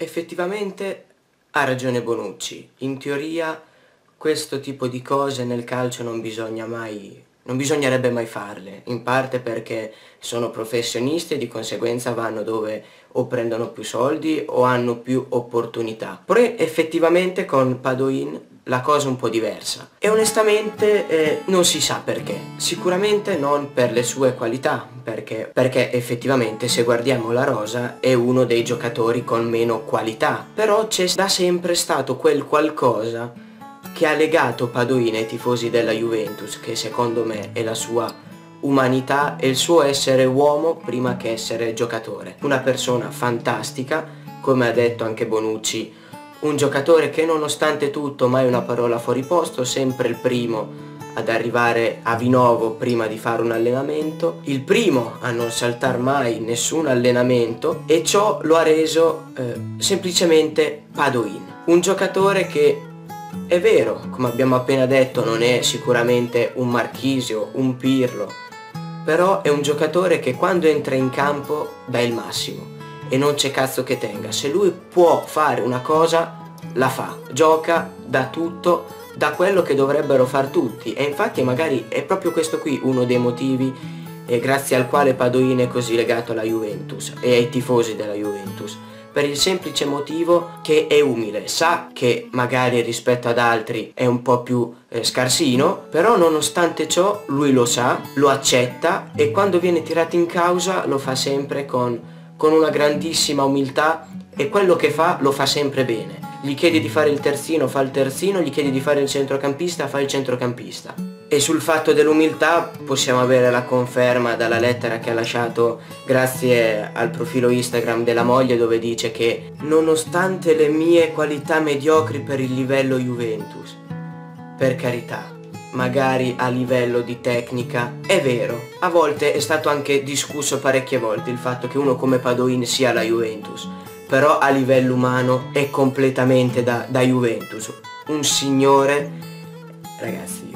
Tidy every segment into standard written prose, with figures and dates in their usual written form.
Effettivamente ha ragione Bonucci. In teoria questo tipo di cose nel calcio non bisognerebbe mai farle, in parte perché sono professionisti e di conseguenza vanno dove o prendono più soldi o hanno più opportunità. Però effettivamente con Padoin la cosa è un po' diversa e onestamente non si sa perché. Sicuramente non per le sue qualità, perché effettivamente se guardiamo la rosa è uno dei giocatori con meno qualità, però c'è da sempre stato quel qualcosa che ha legato Padoin ai tifosi della Juventus, che secondo me è la sua umanità e il suo essere uomo prima che essere giocatore. Una persona fantastica, come ha detto anche Bonucci, un giocatore che nonostante tutto mai una parola fuori posto, sempre il primo ad arrivare a Vinovo prima di fare un allenamento, il primo a non saltare mai nessun allenamento, e ciò lo ha reso semplicemente Padoin. Un giocatore che, è vero, come abbiamo appena detto, non è sicuramente un Marchisio, un Pirlo, però è un giocatore che quando entra in campo dà il massimo e non c'è cazzo che tenga. Se lui può fare una cosa, la fa, gioca, dà tutto, da quello che dovrebbero far tutti, e infatti magari è proprio questo qui uno dei motivi grazie al quale Padoin è così legato alla Juventus e ai tifosi della Juventus, per il semplice motivo che è umile, sa che magari rispetto ad altri è un po' più scarsino, però nonostante ciò lui lo sa, lo accetta e quando viene tirato in causa lo fa sempre con una grandissima umiltà, e quello che fa lo fa sempre bene. Gli chiedi di fare il terzino, fa il terzino, gli chiedi di fare il centrocampista, fa il centrocampista. E sul fatto dell'umiltà possiamo avere la conferma dalla lettera che ha lasciato grazie al profilo Instagram della moglie, dove dice che nonostante le mie qualità mediocri per il livello Juventus, per carità, magari a livello di tecnica è vero, a volte è stato anche discusso parecchie volte il fatto che uno come Padoin sia la Juventus, però a livello umano è completamente da Juventus, un signore. Ragazzi,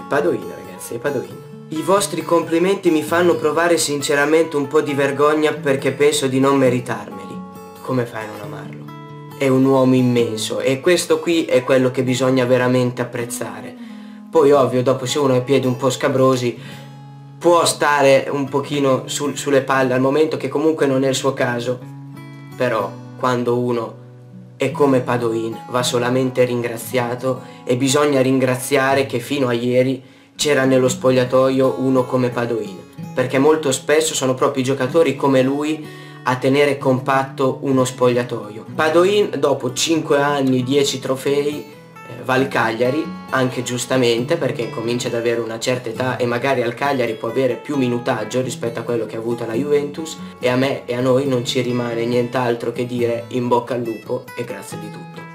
è Padoin. I vostri complimenti mi fanno provare sinceramente un po' di vergogna perché penso di non meritarmeli. Come fai a non amarlo? È un uomo immenso e questo qui è quello che bisogna veramente apprezzare. Poi ovvio, dopo se uno ha i piedi un po' scabrosi può stare un pochino sulle palle al momento, che comunque non è il suo caso, però quando uno è come Padoin va solamente ringraziato, e bisogna ringraziare che fino a ieri c'era nello spogliatoio uno come Padoin, perché molto spesso sono proprio i giocatori come lui a tenere compatto uno spogliatoio. Padoin dopo 5 anni, 10 trofei, va al Cagliari, anche giustamente perché comincia ad avere una certa età e magari al Cagliari può avere più minutaggio rispetto a quello che ha avuto alla Juventus, e a me e a noi non ci rimane nient'altro che dire in bocca al lupo e grazie di tutto.